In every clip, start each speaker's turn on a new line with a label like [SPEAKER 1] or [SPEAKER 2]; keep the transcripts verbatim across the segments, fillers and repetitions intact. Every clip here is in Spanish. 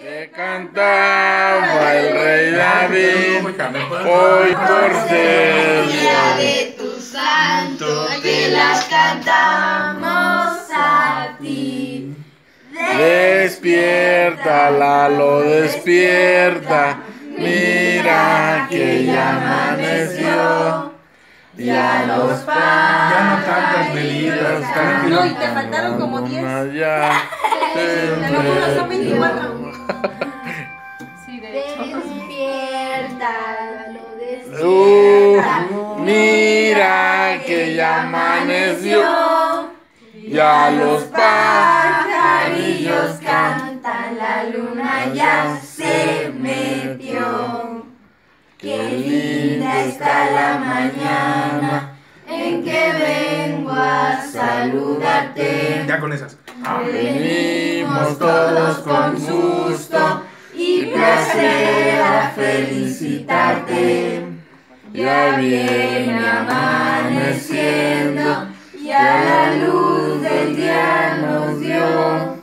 [SPEAKER 1] que cantaba el rey David, hoy por ser
[SPEAKER 2] día de tu santo, te las cantamos a ti.
[SPEAKER 1] Despierta, Lalo, despierta, mira que ya amaneció. Ya los panes,
[SPEAKER 3] ya no tantas velitas,
[SPEAKER 4] no, y te faltaron como diez.
[SPEAKER 1] Ya.
[SPEAKER 4] Algunos son veinticuatro.
[SPEAKER 2] Sí, de hecho. Despierta, lo despierta.
[SPEAKER 1] Uh, mira que ya amaneció. Ya los pajarillos
[SPEAKER 2] cantan, la luna ya se metió. Qué linda está la mañana en que vengo a saludarte.
[SPEAKER 3] Ya con esas.
[SPEAKER 1] Venimos todos con gusto
[SPEAKER 2] y placer a felicitarte. Ya viene amaneciendo, ya la luz del día nos dio.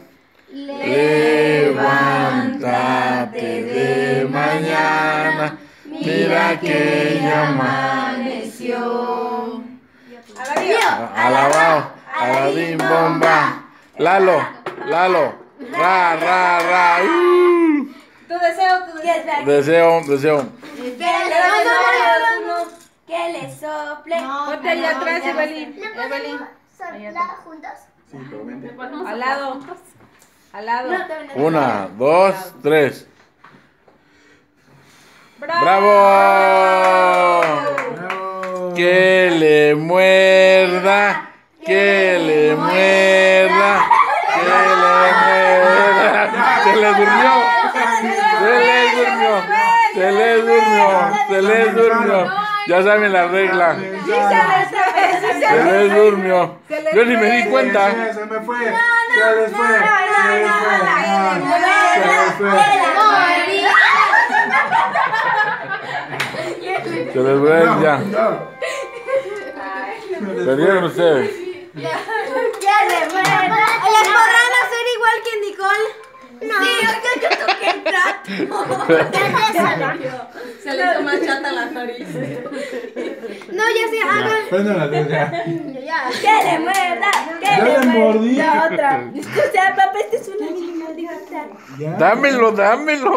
[SPEAKER 2] Levántate de mañana, mira que ya amaneció.
[SPEAKER 1] Alabao, alabim bomba. Lalo, Lalo, ra, ra, ra. Uh.
[SPEAKER 4] Tu deseo, tu deseo.
[SPEAKER 1] Deseo, deseo.
[SPEAKER 2] Que le sople.
[SPEAKER 4] Ponte allá atrás, Evelyn. Evelyn.
[SPEAKER 2] ¿Soplar juntos?
[SPEAKER 3] Sí, pero vente.
[SPEAKER 4] Al lado. Al lado.
[SPEAKER 1] Una, dos, tres.
[SPEAKER 4] ¡Bravo!
[SPEAKER 1] ¡Bravo!
[SPEAKER 3] Bravo.
[SPEAKER 1] Que le muerda, que le muerda, que le muerda. Se le durmió, se le durmió, se le durmió, se le durmió. Ya saben la regla.
[SPEAKER 4] Sí, se les fue, sí, se
[SPEAKER 1] Se les durmió. Yo ni me di cuenta.
[SPEAKER 3] Se me fue, se les fue, se les fue, se les fue.
[SPEAKER 1] Se les fue ya.
[SPEAKER 3] No.
[SPEAKER 1] Perdieron ustedes.
[SPEAKER 2] ¿Les podrán hacer igual que Nicole? No. Sí, yo, yo toqué el plato.
[SPEAKER 4] Se le hizo más chata la nariz.
[SPEAKER 2] No, ya se hagan.
[SPEAKER 3] Prende la luz ya.
[SPEAKER 2] Que le muerda, que
[SPEAKER 3] Ya
[SPEAKER 2] le
[SPEAKER 3] le mordí.
[SPEAKER 2] muerda. La otra. O sea, papá, este es una animal de gata.
[SPEAKER 3] Ya.
[SPEAKER 1] Dámelo, dámelo.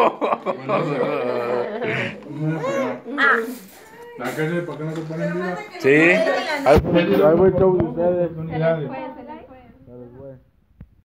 [SPEAKER 2] Ah.
[SPEAKER 3] ¿Para qué, ¿Para qué no se ponen viva?
[SPEAKER 1] Sí. Ahí voy, ahí voy show de ustedes.
[SPEAKER 3] Unidades.